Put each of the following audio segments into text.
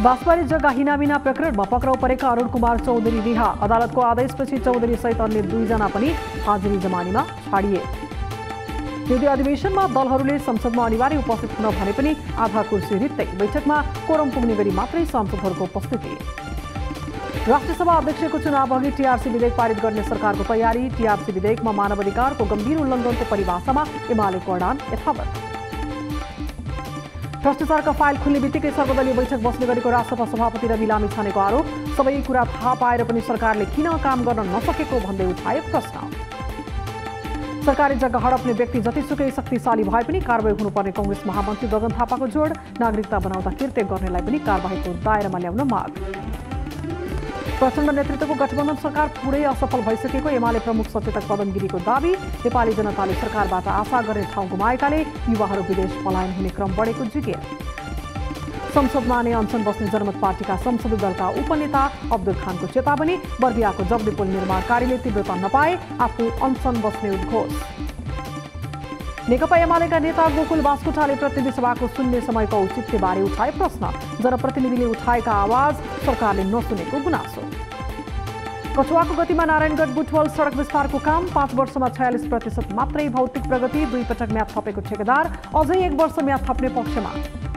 बाँसबारी जग्गा हिनामिना प्रकरणमा पक्राउ परेका अरुण कुमार चौधरी रिहा। अदालतको आदेशपछि चौधरी सहित अन्य 2 जना पनि हाजिरी जमानीमा छाडिए। हिउँदे अधिवेशनमा दलहरूले संसदमा अनिवार्य उपस्थित हुन भने पनि आधा कुर्सी रित्दै बैठकमा कोरम पुग्ने गरी मात्रै सांसदहरूको उपस्थिति। राष्ट्रिय सभा अध्यक्षको चुनाव अघि टीआरसी विधेयक पारित गर्ने सरकारको तयारी। टीआरसी विधेयकमा मानवाधिकारको गम्भीर उल्लङ्घनको परिभाषामा एमालेको अडान यथावत। भ्रष्टाचारका फाइल खुल्ने बित्तिकै सर्वदलीय बैठक बस्ने गरेको राष्ट्रसभा सभापति रवि लामिछानेको आरोप। सबै कुरा थाहा पाएर पनि सरकारले किन काम गर्न नसकेको भन्दै उठाए प्रश्न। सरकारी जग्गा हडप्ने व्यक्ति जतिसुकै शक्तिशाली भए पनि कारबाही हुनुपर्ने कांग्रेस महामन्त्री गगन थापाको जोड। नागरिकता बनाउँदा कृत्य गर्नेलाई पनि कारबाहीको दायरामा ल्याउन माग। प्रचण्ड नेतृत्वको गठबन्धन सरकार पुरै असफल भइसकेको एमाले प्रमुख सचेतक पवन गिरीको दाबी। नेपाली जनताले सरकारबाट आशा गर्ने ठाउँ गुमाएकाले युवाहरू विदेश पलायन हुने क्रम बढेको जिकिर। संसदमा नै अनसन बस्ने जनमत पार्टीका संसदीय दलका उपनेता अब्दुल खानको चेतावनी। बर्दियाको जगदीपुल निर्माण कार्यले तीव्रता नपाए आफू अनसन बस्ने उद्घोष। नेकपा एमालेका नेता गोकुल बास्कोटाले प्रतिनिधि सभाको शून्य समयको औचित्यबारे उठाए प्रश्न। जनप्रतिनिधिले उठाएका आवाज सरकारले नसुनेको गुनासो। कछुवाको गतिमा नारायणगढ बुटवल सडक विस्तारको काम 5 वर्षमा 46% मात्रै भौतिक प्रगति। 2 पटक म्याद थपेको ठेकेदार अझै 1 वर्ष म्याद थप्ने पक्षमा।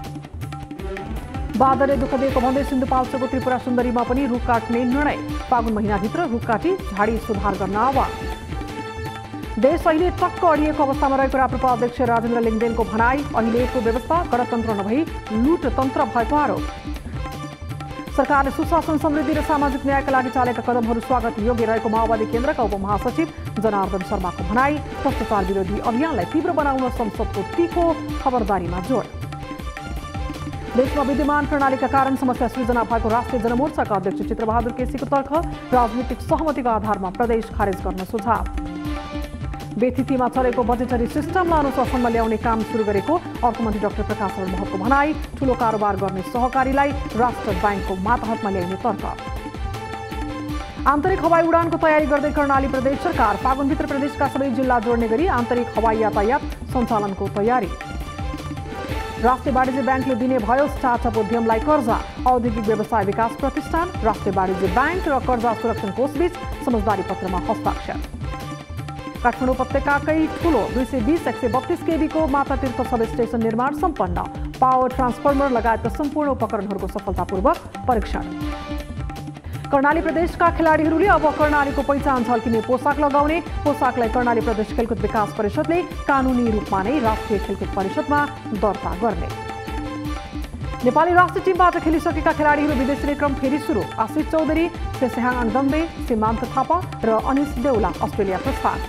बादलले दुःख दिएको भन्दै सिन्धुपाल्चोको त्रिपुरा सुन्दरीमा पनि रुख काट्ने निर्णय। फागुन महिनाभित्र रुख काटी झाडी सुधार गर्न आह्वान। देश अहिले टक्क अडिएको अवस्थामा रहेको राप्रपा अध्यक्ष राजेन्द्र लिङ्गदेनको भनाई। अहिलेको व्यवस्था गणतन्त्र नभई लुटतन्त्र भएको आरोप। सरकारले सुशासन समृद्धि र सामाजिक न्यायका लागि चालेका कदमहरू स्वागत योग्य रहेको माओवादी केन्द्रका उपमहासचिव जनार्दन शर्माको भनाई। भ्रष्टाचार विरोधी अभियानलाई तीव्र बनाउन संसदको तीखो खबरदारीमा जोड। देशमा विद्यमान प्रणालीका कारण समस्या सृजना भएको राष्ट्रिय जनमोर्चाका अध्यक्ष चित्रबहादुर केसीको तर्क। राजनीतिक सहमतिको आधारमा प्रदेश खारेज गर्न सुझाव। बेथितीमा चलेको बजेटरी सिस्टमलाई अनुशासनमा ल्याउने काम सुरु गरेको अर्थमन्त्री डाक्टर प्रकाश शरण महतको भनाई। ठूलो कारोबार गर्ने सहकारीलाई राष्ट्र ब्याङ्कको मातहतमा ल्याइने तर्क। आन्तरिक हवाई उडानको तयारी गर्दै कर्णाली प्रदेश सरकार। फागुनभित्र प्रदेशका सबै जिल्ला जोड्ने गरी आन्तरिक हवाई यातायात सञ्चालनको तयारी। राष्ट्रिय वाणिज्य ब्याङ्कले दिने भयो स्टार्टअप उद्यमलाई कर्जा। औद्योगिक व्यवसाय विकास प्रतिष्ठान, राष्ट्रिय वाणिज्य ब्याङ्क र कर्जा सुरक्षण कोषबीच समझदारी पत्रमा हस्ताक्षर। काठमाडौँ उपत्यकाकै ठूलो 220-132 केबीको मातातीर्थ सब स्टेशन निर्माण सम्पन्न। पावर ट्रान्सफर्मर लगायतका सम्पूर्ण उपकरणहरूको सफलतापूर्वक परीक्षण। कर्णाली प्रदेशका खेलाडीहरूले अब कर्णालीको पहिचान झल्किने पोसाक लगाउने। पोसाकलाई कर्णाली प्रदेश खेलकुद विकास परिषदले कानुनी रूपमा नै राष्ट्रिय खेलकुद परिषदमा दर्ता गर्ने। नेपाली राष्ट्रिय टिमबाट खेलिसकेका खेलाडीहरू विदेशी क्रम फेरि सुरु। आशिष चौधरी, सेसेहाङ आङदम्बे, सीमान्त थापा र अनिश देउला अस्ट्रेलिया प्रस्थान।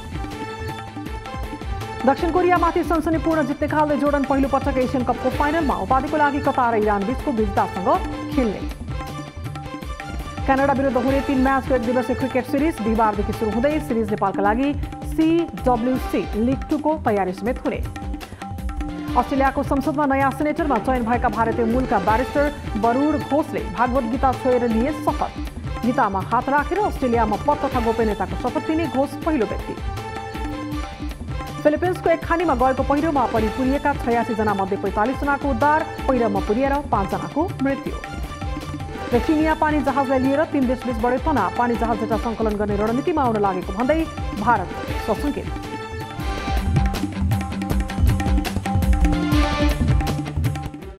दक्षिण कोरियामाथि सनसनीपूर्ण जित निकाल्दै जोर्डन पहिलो पटक एसियन कपको फाइनलमा। उपाधिको लागि कतार र इरान बीचको विजेतासँग खेल्ने। क्यानाडा विरुद्ध हुने 3 म्याचको 1 दिवसीय क्रिकेट सिरिज बिहिबारदेखि सुरु हुँदै सिरिज नेपालका लागि CWC लिग 2 को तयारी समेत हुने। अस्ट्रेलियाको संसदमा नयाँ सेनेटरमा चयन भएका भारतीय मूलका ब्यारिस्टर बरुण घोषले भागवत गीता छोएर लिए शपथ। गीतामा हात राखेर अस्ट्रेलियामा पद तथा गोपनीयताको शपथ लिने घोष पहिलो व्यक्ति। फिलिपिन्सको एक खानीमा गएको पहिरोमा परि पुरिएका 86 जना मध्ये 45 जनाको उद्धार। पहिरोमा पुरिएर 5 जनाको मृत्यु। र चिनिया पानी जहाजलाई लिएर 3 देशबीच बढ्यो तनाव। पानी जहाज डेटा सङ्कलन गर्ने रणनीतिमा आउन लागेको भन्दै भारत सशङ्कित।